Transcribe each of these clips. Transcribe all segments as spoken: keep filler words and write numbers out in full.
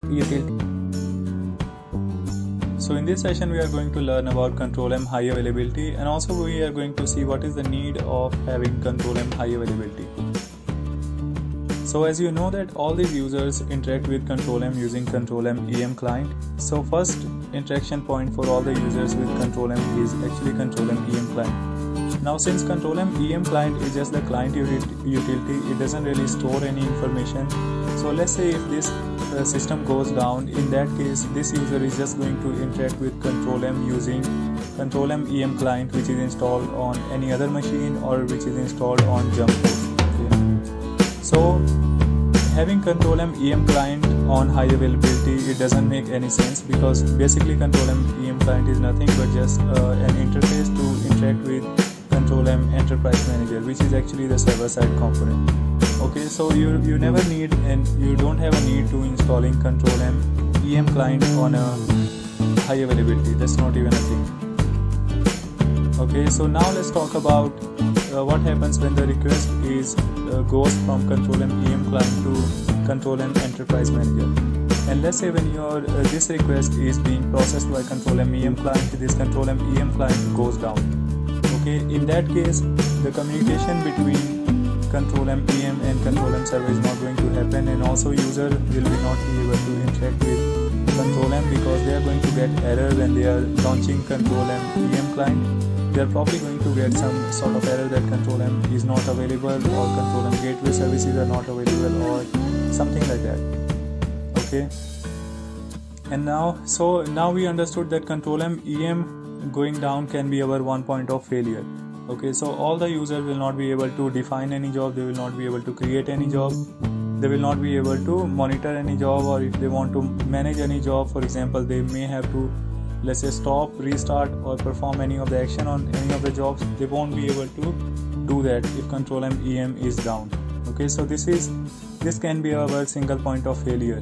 utility. So in this session we are going to learn about Control M high availability, and also we are going to see what is the need of having Control M high availability. So as you know that all these users interact with Control M using Control M E M client. So first interaction point for all the users with Control M is actually Control M E M client. Now since Control M E M client is just the client utility, it doesn't really store any information. So let's say if this uh, system goes down, in that case this user is just going to interact with Control M using Control M E M client, which is installed on any other machine or which is installed on Jump host. Okay. So having Control M E M client on high availability, it doesn't make any sense, because basically Control M E M client is nothing but just uh, an interface to interact with Control M Enterprise Manager, which is actually the server side component. Okay, so you you never need and you don't have a need to installing Control M E M client on a high availability. That's not even a thing. Okay, so now let's talk about uh, what happens when the request is uh, goes from Control M E M client to Control M Enterprise Manager. And let's say when your uh, this request is being processed by Control M E M client, this Control M E M client goes down. Okay, in that case the communication between Control M E M and Control M server is not going to happen, and also user will be not be able to interact with Control M, because they are going to get error when they are launching Control M E M client. They are probably going to get some sort of error that Control M is not available, or Control M gateway services are not available, or something like that. Okay, and now so now we understood that Control M E M going down can be our one point of failure. Okay, so all the users will not be able to define any job, they will not be able to create any job, they will not be able to monitor any job, or if they want to manage any job, for example, they may have to, let's say, stop, restart or perform any of the action on any of the jobs. They won't be able to do that if Control M E M is down. Okay, so this is this can be our single point of failure.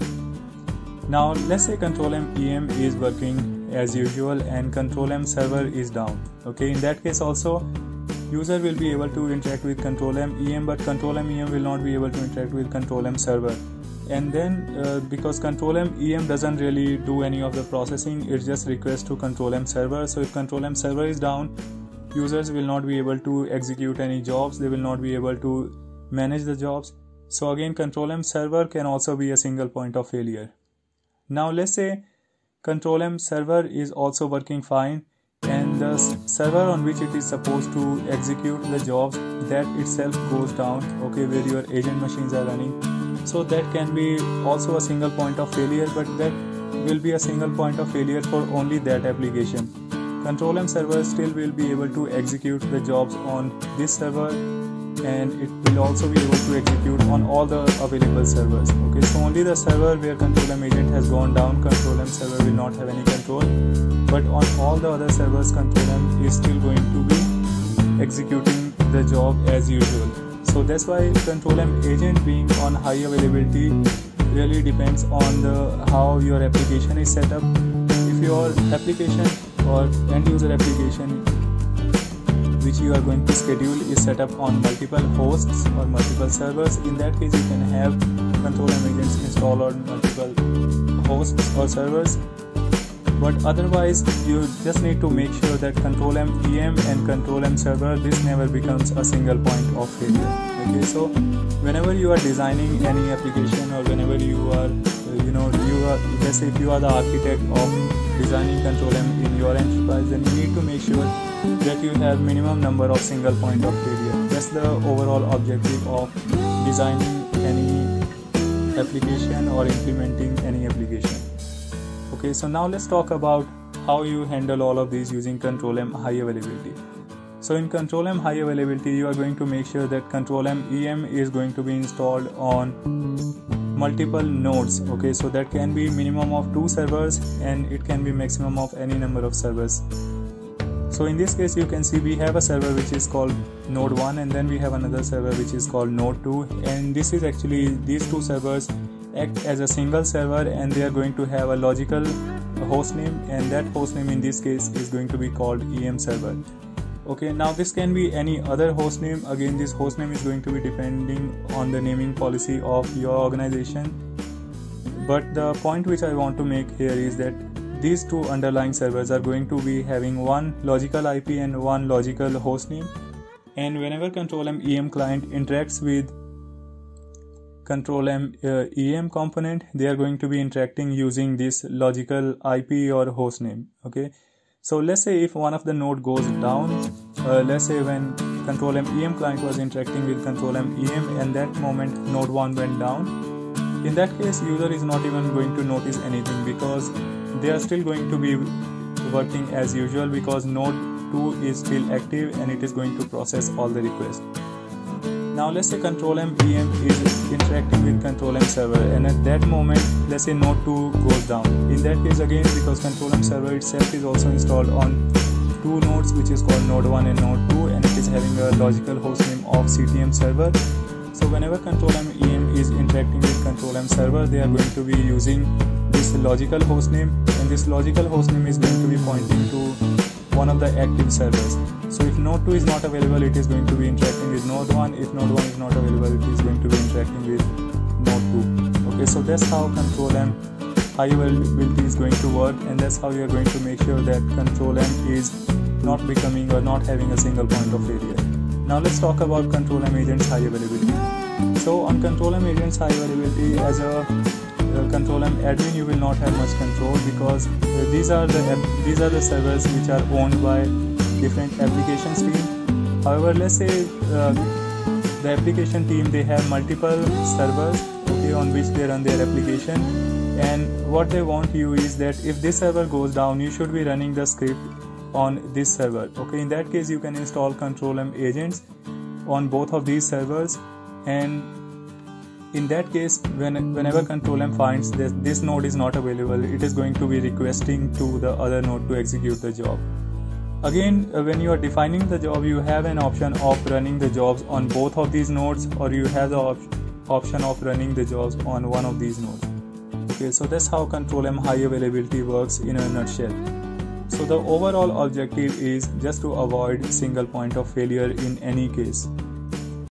Now let's say Control M E M is working as usual and Control M server is down. Okay, in that case also user will be able to interact with Control M E M, but Control M E M will not be able to interact with Control M server. And then uh, because Control M E M doesn't really do any of the processing, it just requests to Control M server. So if Control M server is down, users will not be able to execute any jobs, they will not be able to manage the jobs. So again, Control M server can also be a single point of failure. Now let's say Control M server is also working fine, and the server on which it is supposed to execute the jobs, that itself goes down, okay, where your agent machines are running. So that can be also a single point of failure, but that will be a single point of failure for only that application. Control M server still will be able to execute the jobs on this server, and it will also be able to execute on all the available servers. Okay, so only the server where Control M agent has gone down, Control M server will not have any control, but on all the other servers Control M is still going to be executing the job as usual. So that's why Control M agent being on high availability really depends on the how your application is set up. If your application or end user application which you are going to schedule is set up on multiple hosts or multiple servers, in that case you can have Control M agents installed on multiple hosts or servers. But otherwise you just need to make sure that Control M E M and Control M server, this never becomes a single point of failure. Okay, so whenever you are designing any application, or whenever you are uh, you know you are let's say if you are the architect of designing Control M in your enterprise, then you need to make sure that you have minimum number of single point of failure. That's the overall objective of designing any application or implementing any application. Okay, so now let's talk about how you handle all of these using Control M high availability. So in Control M high availability, you are going to make sure that Control M E M is going to be installed on multiple nodes. Okay, so that can be minimum of two servers, and it can be maximum of any number of servers. So in this case you can see we have a server which is called node one, and then we have another server which is called node two, and this is actually these two servers act as a single server, and they are going to have a logical host name, and that host name in this case is going to be called E M server. Okay, now this can be any other host name. Again, this host name is going to be depending on the naming policy of your organization. but the point which I want to make here is that these two underlying servers are going to be having one logical I P and one logical hostname, and whenever Control M E M client interacts with Control M uh, E M component, they are going to be interacting using this logical I P or hostname. Okay, so let's say if one of the node goes down, uh, let's say when Control M E M client was interacting with Control M E M and that moment node one went down, in that case user is not even going to notice anything because they are still going to be working as usual because node two is still active and it is going to process all the requests. Now let's say Control M E M is interacting with Control M server, and at that moment let's say node two goes down. In that case again, because Control M server itself is also installed on two nodes which is called node one and node two, and it is having a logical hostname of C T M server. So whenever Control M E M is interacting with Control M server, they are going to be using this logical hostname, and this logical hostname is going to be pointing to one of the active servers. So if node two is not available, it is going to be interacting with node one. If node one is not available, it is going to be interacting with node two. Okay, so that's how Control M high availability is going to work, and that's how you are going to make sure that Control M is not becoming or not having a single point of failure. Now let's talk about Control M agents high availability. So on Control M agents high availability, as a uh, Control M admin, you will not have much control because uh, these are the these are the servers which are owned by different applications team. However, let's say uh, the application team, they have multiple servers, okay, on which they run their application, and what they want you is that if this server goes down, you should be running the script on this server. Okay, in that case you can install Control M agents on both of these servers, and in that case when whenever Control M finds that this node is not available, it is going to be requesting to the other node to execute the job. Again, when you are defining the job, you have an option of running the jobs on both of these nodes, or you have the op option of running the jobs on one of these nodes. Okay, so that's how Control M high availability works in a nutshell. So the overall objective is just to avoid single point of failure in any case.